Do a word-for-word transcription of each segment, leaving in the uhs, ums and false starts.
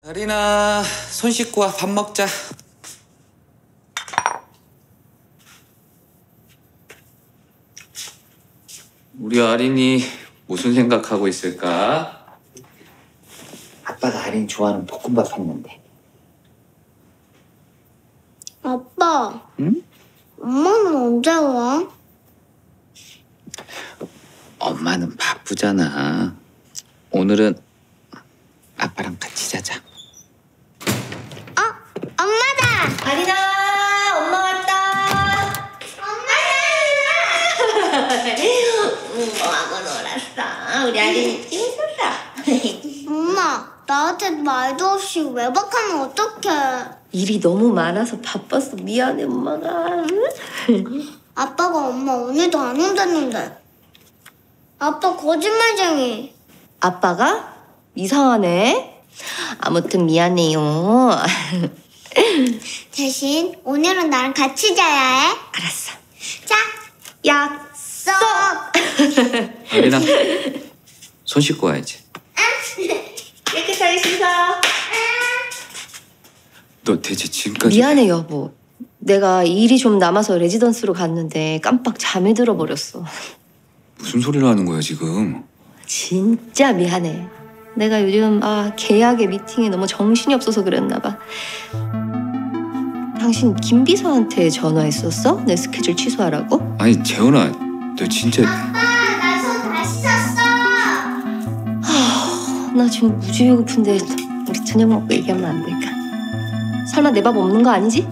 아린아, 손 씻고 와. 밥 먹자. 우리 아린이 무슨 생각하고 있을까? 아빠가 아린이 좋아하는 볶음밥 했는데. 아빠, 응? 엄마는 언제 와? 엄마는 바쁘잖아. 오늘은 아빠랑 같이 자자. 어? 엄마다! 아린아, 엄마 왔다. 엄마하고 놀았어. 우리 아린이 재밌었어. 엄마, 나한테 말도 없이 외박하면 어떡해? 일이 너무 많아서 바빴어. 미안해, 엄마가. 아빠가 엄마 오늘도 안 온다는데. 아빠 거짓말쟁이. 아빠가? 이상하네. 아무튼 미안해요. 대신 오늘은 나랑 같이 자야 해. 알았어. 자, 약속. 아린아, 손 씻고 와야지. 깨끗하게 씻어. 너 대체 지금까지... 미안해, 여보. 내가 일이 좀 남아서 레지던스로 갔는데 깜빡 잠이 들어버렸어. 무슨 소리를 하는 거야 지금? 진짜 미안해. 내가 요즘 아 계약의 미팅에 너무 정신이 없어서 그랬나 봐. 당신 김 비서한테 전화했었어? 내 스케줄 취소하라고? 아니 재훈아, 너 진짜... 아빠, 나 손 다시 샀어. 하, 나 지금 무지 배고픈데 우리 저녁 먹고 얘기하면 안 될까? 설마 내 밥 없는 거 아니지?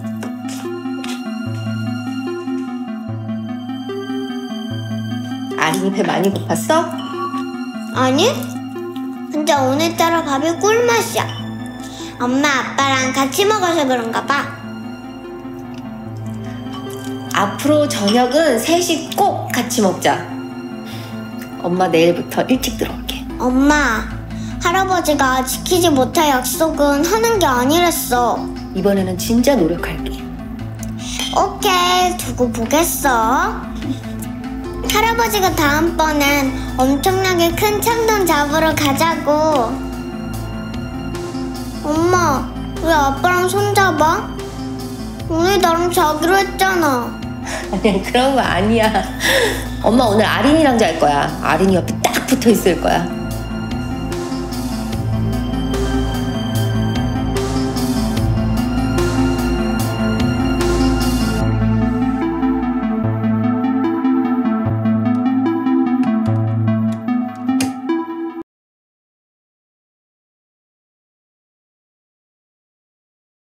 아린이 배 많이 고팠어? 아니? 근데 오늘따라 밥이 꿀맛이야. 엄마, 아빠랑 같이 먹어서 그런가 봐. 앞으로 저녁은 셋이 꼭 같이 먹자. 엄마 내일부터 일찍 들어올게. 엄마, 할아버지가 지키지 못할 약속은 하는 게 아니랬어. 이번에는 진짜 노력할게. 오케이, 두고 보겠어. 할아버지가 다음번엔 엄청나게 큰 참돔 잡으러 가자고. 엄마, 왜 아빠랑 손잡아? 오늘 나랑 자기로 했잖아. 아니 그런 거 아니야. 엄마 오늘 아린이랑 잘 거야. 아린이 옆에 딱 붙어 있을 거야.